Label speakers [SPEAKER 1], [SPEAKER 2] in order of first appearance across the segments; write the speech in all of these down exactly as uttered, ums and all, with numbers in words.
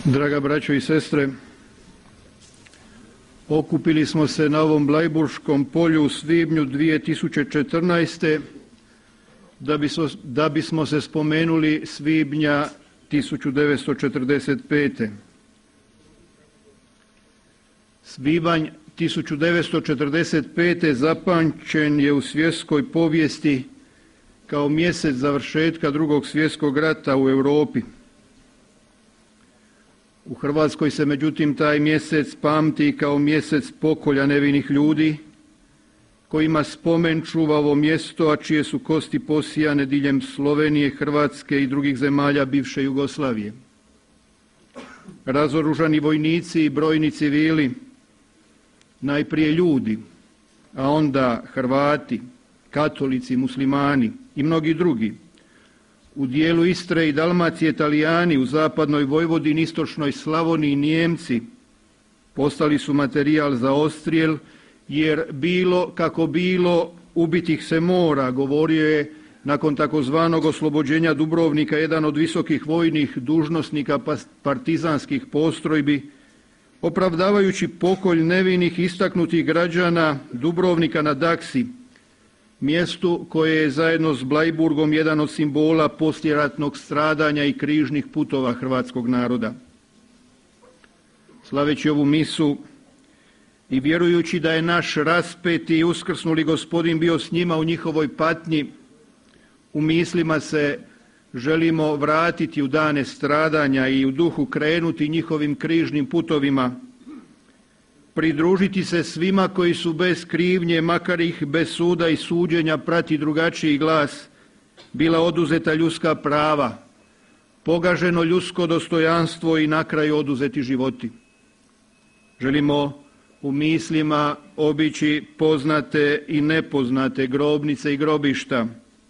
[SPEAKER 1] Draga braćo i sestre, okupili smo se na ovom Blajburškom polju u svibnju dvije tisuće četrnaeste. da bismo, da bismo se spomenuli svibnja tisuću devetsto četrdeset pete. Svibanj tisuću devetsto četrdeset pete zapamćen je u svjetskoj povijesti kao mjesec završetka Drugog svjetskog rata u Europi. U Hrvatskoj se međutim taj mjesec pamti kao mjesec pokolja nevinih ljudi kojima spomen čuva ovo mjesto, a čije su kosti posijane diljem Slovenije, Hrvatske i drugih zemalja bivše Jugoslavije. Razoružani vojnici i brojni civili, najprije ljudi, a onda Hrvati, katolici, muslimani i mnogi drugi. U dijelu Istre i Dalmacije Italijani, u zapadnoj Vojvodini, istočnoj Slavoniji Nijemci postali su materijal za odstrijel, jer bilo kako bilo ubitih se mora, govorio je nakon takozvanog oslobođenja Dubrovnika jedan od visokih vojnih dužnosnika partizanskih postrojbi, opravdavajući pokolj nevinih istaknutih građana Dubrovnika na Daksi, mjestu koje je zajedno s Blajburgom jedan od simbola poslijeratnog stradanja i križnih putova hrvatskog naroda. Slaveći ovu misu i vjerujući da je naš raspeti i uskrsnuli Gospodin bio s njima u njihovoj patnji, u mislima se želimo vratiti u dane stradanja i u duhu krenuti njihovim križnim putovima, pridružiti se svima koji su bez krivnje, makar ih bez suda i suđenja prati drugačiji glas, bila oduzeta ljudska prava, pogaženo ljudsko dostojanstvo i na kraju oduzeti životi. Želimo u mislima obići poznate i nepoznate grobnice i grobišta,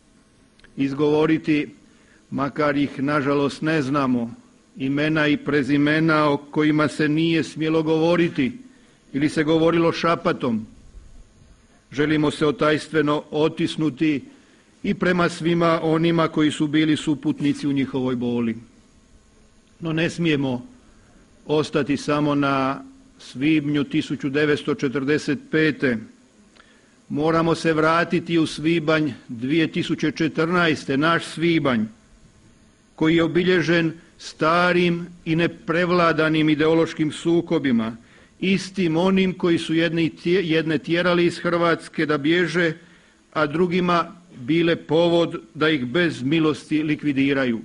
[SPEAKER 1] izgovoriti, makar ih nažalost ne znamo, imena i prezimena o kojima se nije smjelo govoriti ili se govorilo šapatom. Želimo se otajstveno otisnuti i prema svima onima koji su bili suputnici u njihovoj boli. No ne smijemo ostati samo na svibnju tisuću devetsto četrdeset pete. Moramo se vratiti u svibanj dvije tisuće četrnaeste. naš svibanj, koji je obilježen starim i neprevladanim ideološkim sukobima, istim onim koji su jedne tjerali iz Hrvatske da bježe, a drugima bile povod da ih bez milosti likvidiraju.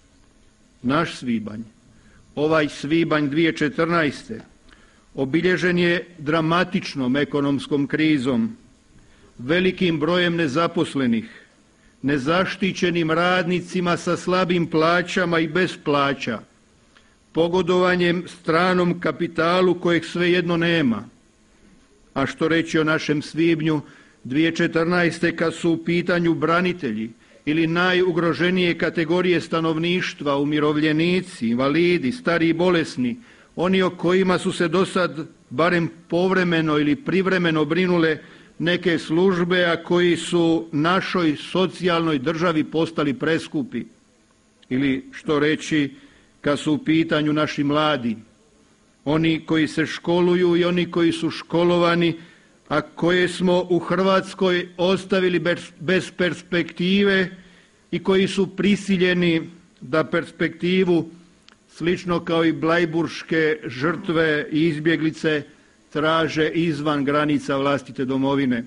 [SPEAKER 1] Naš svibanj, ovaj svibanj dvije tisuće četrnaeste. obilježen je dramatičnom ekonomskom krizom, velikim brojem nezaposlenih, nezaštićenim radnicima sa slabim plaćama i bez plaća, pogodovanjem stranom kapitalu kojeg svejedno nema. A što reći o našem svibnju dvije tisuće četrnaeste. kad su u pitanju branitelji ili najugroženije kategorije stanovništva, umirovljenici, invalidi, stari i bolesni, oni o kojima su se do sad barem povremeno ili privremeno brinule neke službe, a koji su našoj socijalnoj državi postali preskupi. Ili što reći kad su u pitanju naši mladi, oni koji se školuju i oni koji su školovani, a koje smo u Hrvatskoj ostavili bez perspektive i koji su prisiljeni da perspektivu, slično kao i blajburške žrtve i izbjeglice, traže izvan granica vlastite domovine.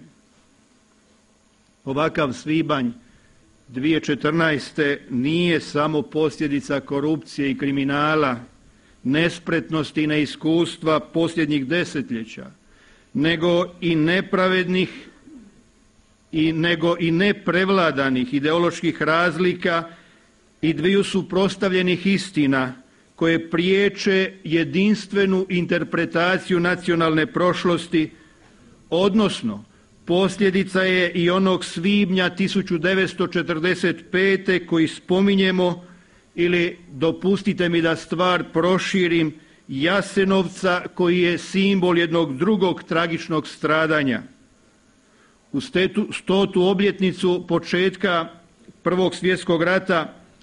[SPEAKER 1] Ovakav svibanj dvije tisuće četrnaeste. nije samo posljedica korupcije i kriminala, nespretnosti i neiskustva posljednjih desetljeća, nego i nepravednih i nego i neprevladanih ideoloških razlika i dviju suprotstavljenih istina koje priječe jedinstvenu interpretaciju nacionalne prošlosti, odnosno posljedica je i onog svibnja tisuću devetsto četrdeset pete. koji spominjemo, ili dopustite mi da stvar proširim, Jasenovca, koji je simbol jednog drugog tragičnog stradanja. U stotu obljetnicu početka Prvog svjetskog rata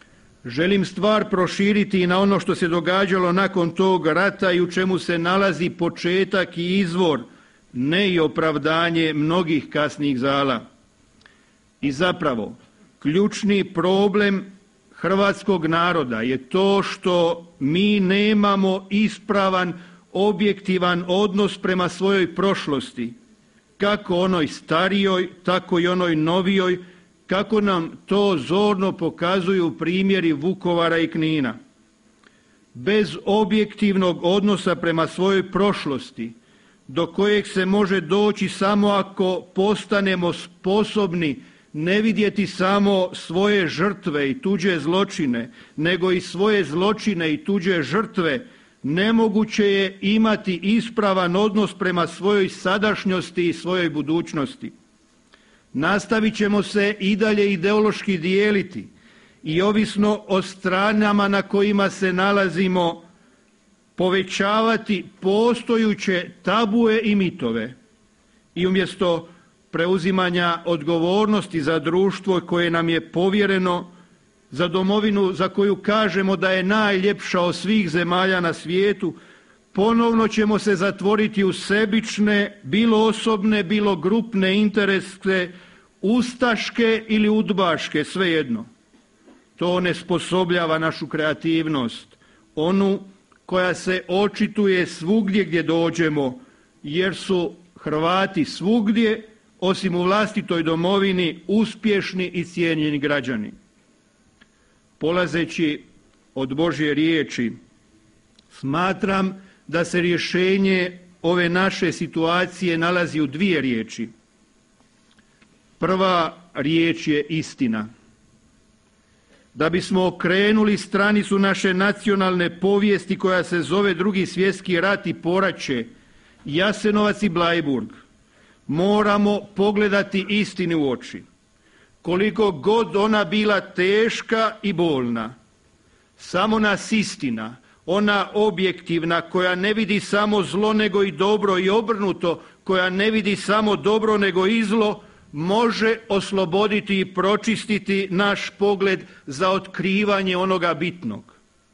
[SPEAKER 1] Želim stvar proširiti i na ono što se događalo nakon tog rata i u čemu se nalazi početak i izvor, ne i opravdanje mnogih kasnih zala. I zapravo, ključni problem hrvatskog naroda je to što mi nemamo ispravan, objektivan odnos prema svojoj prošlosti, kako onoj starijoj, tako i onoj novijoj, kako nam to zorno pokazuju primjeri Vukovara i Knina. Bez objektivnog odnosa prema svojoj prošlosti, do kojeg se može doći samo ako postanemo sposobni ne vidjeti samo svoje žrtve i tuđe zločine, nego i svoje zločine i tuđe žrtve, nemoguće je imati ispravan odnos prema svojoj sadašnjosti i svojoj budućnosti. Nastavit ćemo se i dalje ideološki dijeliti i ovisno o stranama na kojima se nalazimo povećavati postojuće tabue i mitove i umjesto preuzimanja odgovornosti za društvo koje nam je povjereno, za domovinu za koju kažemo da je najljepša od svih zemalja na svijetu, ponovno ćemo se zatvoriti u sebične, bilo osobne, bilo grupne interese, ustaške ili udbaške, svejedno. To onesposobljava našu kreativnost, onu koja se očituje svugdje gdje dođemo, jer su Hrvati svugdje, osim u vlastitoj domovini, uspješni i cijenjeni građani. Polazeći od Božje riječi, smatram da se rješenje ove naše situacije nalazi u dvije riječi. Prva riječ je istina. Da bismo okrenuli stranicu naše nacionalne povijesti koja se zove Drugi svjetski rat i poraće, Jasenovac i Bleiburg, moramo pogledati istini u oči. Koliko god ona bila teška i bolna, samo nas istina, ona objektivna koja ne vidi samo zlo nego i dobro i obrnuto, koja ne vidi samo dobro nego i zlo, može osloboditi i pročistiti naš pogled za otkrivanje onoga bitnog.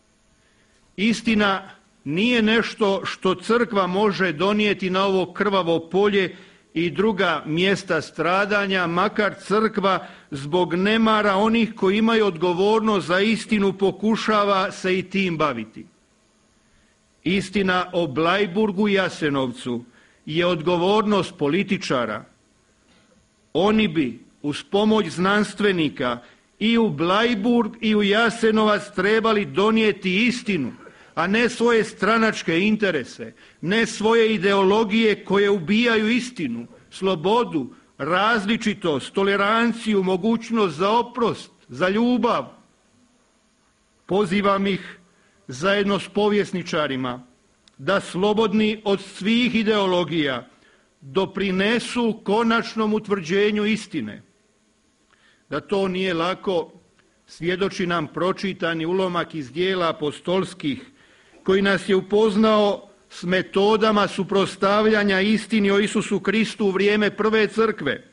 [SPEAKER 1] Istina nije nešto što crkva može donijeti na ovo krvavo polje i druga mjesta stradanja, makar crkva zbog nemara onih koji imaju odgovornost za istinu pokušava se i tim baviti. Istina o Bleiburgu i Jasenovcu je odgovornost političara. Oni bi uz pomoć znanstvenika i u Bleiburg i u Jasenovac trebali donijeti istinu, a ne svoje stranačke interese, ne svoje ideologije koje ubijaju istinu, slobodu, različitost, toleranciju, mogućnost za oprost, za ljubav. Pozivam ih zajedno s povjesničarima da slobodni od svih ideologija doprinesu konačnom utvrđenju istine. Da to nije lako svjedoči nam pročitani ulomak iz dijela apostolskih koji nas je upoznao s metodama suprotstavljanja istini o Isusu Kristu u vrijeme prve crkve.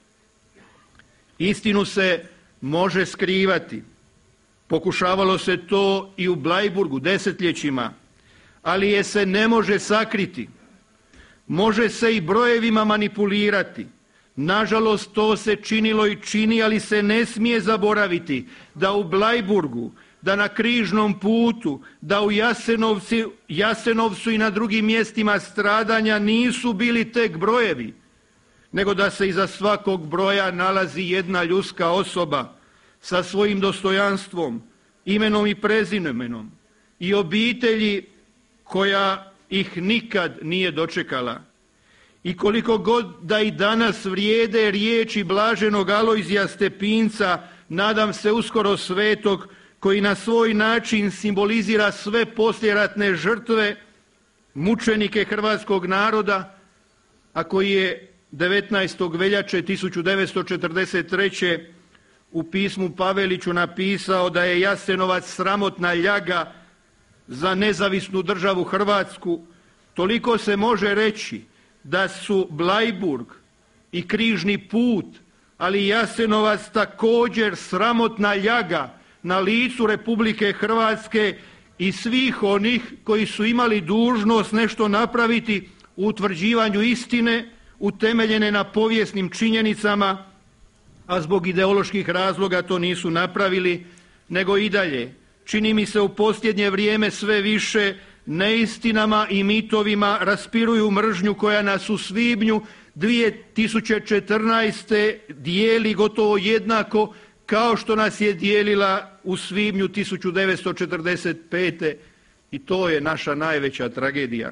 [SPEAKER 1] Istinu se može skrivati. Pokušavalo se to i u Bleiburgu desetljećima, ali je se ne može sakriti. Može se i brojevima manipulirati. Nažalost, to se činilo i čini, ali se ne smije zaboraviti da u Bleiburgu, da na križnom putu, da u Jasenovcu, Jasenovcu i na drugim mjestima stradanja nisu bili tek brojevi, nego da se iza svakog broja nalazi jedna ljudska osoba sa svojim dostojanstvom, imenom i prezimenom i obitelji koja ih nikad nije dočekala. I koliko god da i danas vrijede riječi blaženog Alojzija Stepinca, nadam se uskoro svetog, koji na svoj način simbolizira sve poslijeratne žrtve, mučenike hrvatskog naroda, a koji je devetnaestog veljače tisuću devetsto četrdeset treće u pismu Paveliću napisao da je Jasenovac sramotna ljaga za nezavisnu državu Hrvatsku. Toliko se može reći da su Bleiburg i križni put, ali i Jasenovac također sramotna ljaga na licu Republike Hrvatske i svih onih koji su imali dužnost nešto napraviti u utvrđivanju istine utemeljene na povijesnim činjenicama, a zbog ideoloških razloga to nisu napravili, nego i dalje, čini mi se u posljednje vrijeme sve više, neistinama i mitovima raspiruju mržnju koja nas u svibnju dvije tisuće četrnaeste. dijeli gotovo jednako kao što nas je dijelila u svibnju tisuću devetsto četrdeset pete. I to je naša najveća tragedija.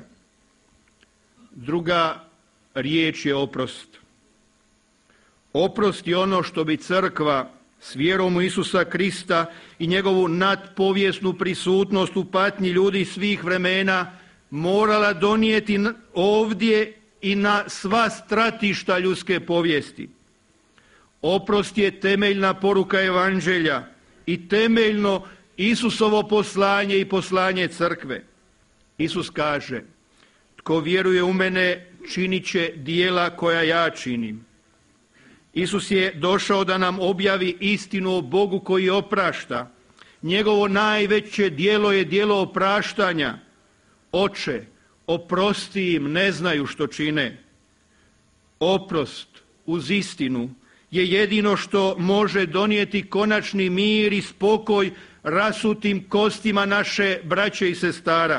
[SPEAKER 1] Druga riječ je oprost. Oprost je ono što bi crkva s vjerom u Isusa Krista i njegovu nadpovijesnu prisutnost u patnji ljudi svih vremena morala donijeti ovdje i na sva stratišta ljudske povijesti. Oprost je temeljna poruka Evanđelja i temeljno Isusovo poslanje i poslanje crkve. Isus kaže: tko vjeruje u mene činit će djela koja ja činim. Isus je došao da nam objavi istinu o Bogu koji oprašta. Njegovo najveće djelo je djelo opraštanja. Oče, oprosti im, ne znaju što čine. Oprost uz istinu je jedino što može donijeti konačni mir i spokoj rasutim kostima naše braće i sestara.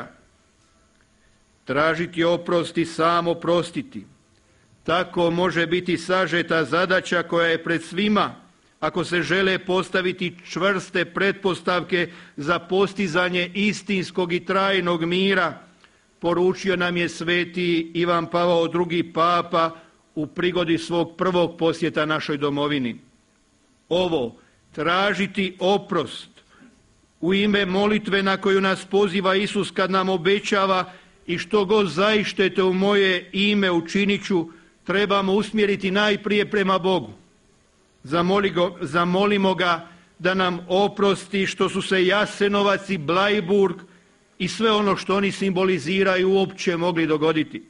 [SPEAKER 1] Tražiti oprost i sam oprostiti. Tako može biti sažeta zadaća koja je pred svima, ako se žele postaviti čvrste pretpostavke za postizanje istinskog i trajnog mira, poručio nam je sveti Ivan Pavao drugi papa u prigodi svog prvog posjeta našoj domovini. Ovo, tražiti oprost u ime molitve na koju nas poziva Isus kad nam obećava: i što god zaištete u moje ime učinit ću, trebamo usmjeriti najprije prema Bogu. Zamoli go, zamolimo ga da nam oprosti što su se Jasenovac i Bleiburg i sve ono što oni simboliziraju uopće mogli dogoditi.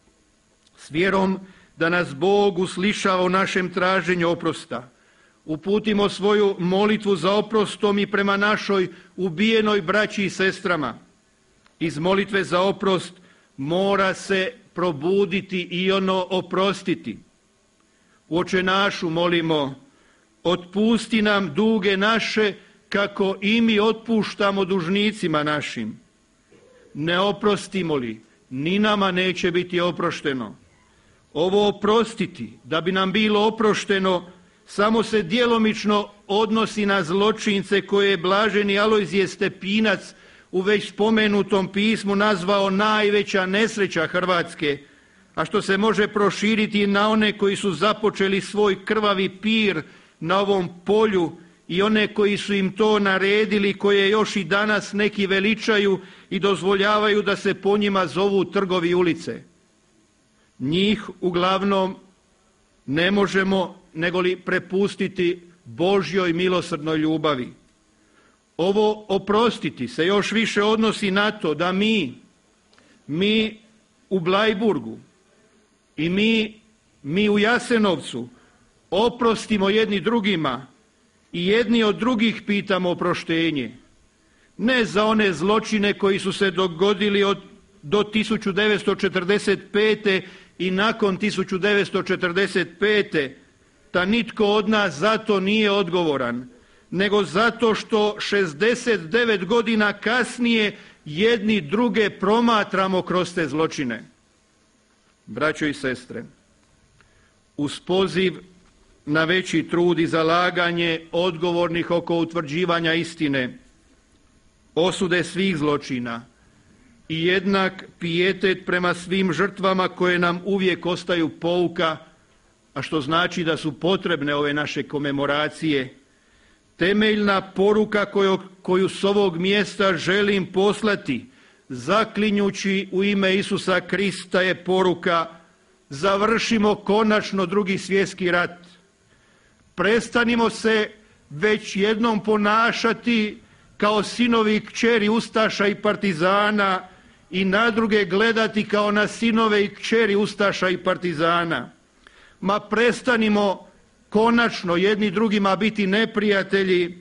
[SPEAKER 1] S vjerom da nas Bog uslišava u našem traženju oprosta. Uputimo svoju molitvu za oprostom i prema našoj ubijenoj braći i sestrama. Iz molitve za oprost mora se probuditi i ono oprostiti. U Oče našu molimo: otpusti nam duge naše kako i mi otpuštamo dužnicima našim. Ne oprostimo li, ni nama neće biti oprošteno. Ovo oprostiti, da bi nam bilo oprošteno, samo se djelomično odnosi na zločince koje je blaženi Alojzije Stepinac u već spomenutom pismu nazvao najveća nesreća Hrvatske, a što se može proširiti na one koji su započeli svoj krvavi pir na ovom polju i one koji su im to naredili, koje još i danas neki veličaju i dozvoljavaju da se po njima zovu trgovi i ulice. Njih uglavnom ne možemo negoli prepustiti Božjoj milosrdnoj ljubavi. Ovo oprostiti se još više odnosi na to da mi, mi u Bleiburgu i mi, mi u Jasenovcu oprostimo jedni drugima i jedni od drugih pitamo oproštenje. Ne za one zločine koji su se dogodili od, do tisuću devetsto četrdeset pete i nakon tisuću devetsto četrdeset pete, da nitko od nas za to nije odgovoran, nego zato što šezdeset devet godina kasnije jedni druge promatramo kroz te zločine. Braćo i sestre, uz poziv na veći trud i zalaganje odgovornih oko utvrđivanja istine, osude svih zločina i jednak pijetet prema svim žrtvama koje nam uvijek ostaju pouka, a što znači da su potrebne ove naše komemoracije, temeljna poruka koju, koju s ovog mjesta želim poslati, zaklinjući u ime Isusa Krista, je poruka: završimo konačno Drugi svjetski rat. Prestanimo se već jednom ponašati kao sinovi i kćeri ustaša i partizana i na druge gledati kao na sinove i kćeri ustaša i partizana. Ma prestanimo konačno jedni drugima biti neprijatelji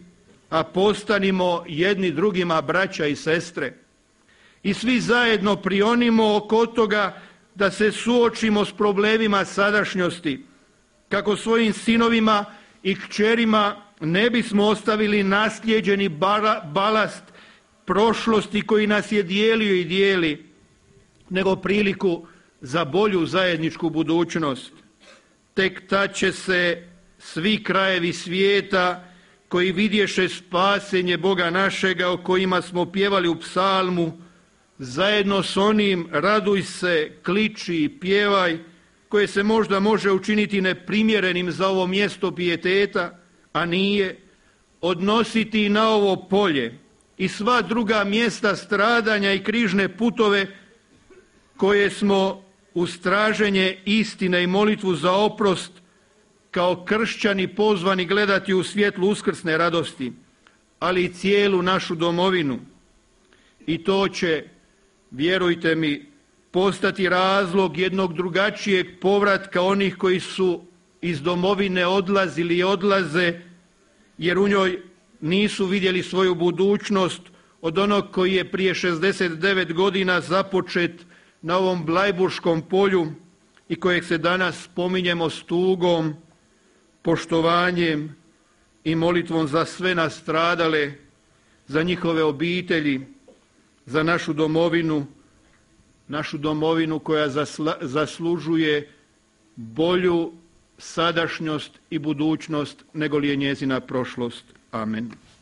[SPEAKER 1] a postanimo jedni drugima braća i sestre. I svi zajedno prionimo oko toga da se suočimo s problemima sadašnjosti, kako svojim sinovima i kćerima ne bismo ostavili naslijeđeni balast prošlosti koji nas je dijelio i dijeli, nego priliku za bolju zajedničku budućnost. Tek tad će se svi krajevi svijeta koji vidješe spasenje Boga našega o kojima smo pjevali u psalmu, zajedno s onim raduj se, kliči i pjevaj, koje se možda može učiniti neprimjerenim za ovo mjesto pijeteta, a nije, odnositi na ovo polje i sva druga mjesta stradanja i križne putove koje smo uz traženje istine i molitvu za oprost kao kršćani pozvani gledati u svjetlu uskrsne radosti, ali i cijelu našu domovinu. I to će, vjerujte mi, postati razlog jednog drugačijeg povratka onih koji su iz domovine odlazili i odlaze, jer u njoj nisu vidjeli svoju budućnost od onog koji je prije šezdeset devet godina započet na ovom Blajburškom polju i kojeg se danas spominjemo s tugom, poštovanjem i molitvom za sve nastradale, za njihove obitelji, za našu domovinu, našu domovinu koja zasla, zaslužuje bolju sadašnjost i budućnost nego li je njezina prošlost. Amen.